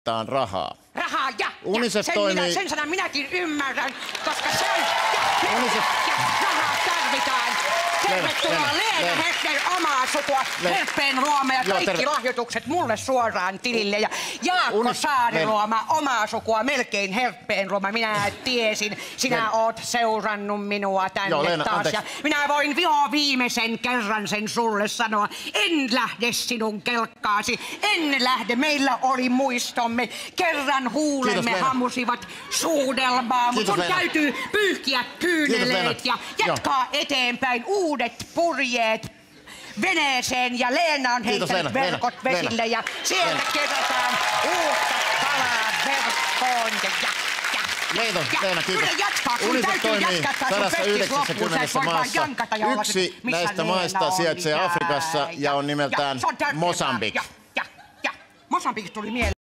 rahaa. Rahaa, UNICEF toimii... sen sanan minäkin ymmärrän, koska se on... Rahaa tarvitaan. Tervetuloa Leena Heffner, omaa sukua, Herppeenluoma ja kaikki lahjoitukset mulle suoraan tilille. Ja Jaakko Saariluoma, omaa sukua, melkein Herppeenluoma. Minä tiesin, sinä oot seurannut minua tänne taas. Ja minä voin viimeisen kerran sen sulle sanoa. En lähde sinun kelkkaasi, en lähde. Meillä oli muistomme. Kerran huulemme hamusivat suudelmaa, mutta sun täytyy pyyhkiä kyyneleet ja jatkaa eteenpäin. Uudet purjeet veneeseen ja Leena on heittänyt verkot vesille ja sieltä kerätään uutta kalaa verkkoon Leena, kiitos. Kyllä jatkaa, kun täytyy jatkaa, kun festis loppuu, sä et voi vaan jankata ja olla, yksi näistä maista sijaitsee Afrikassa ja on nimeltään Mosambik. Mosambik tuli mieleen.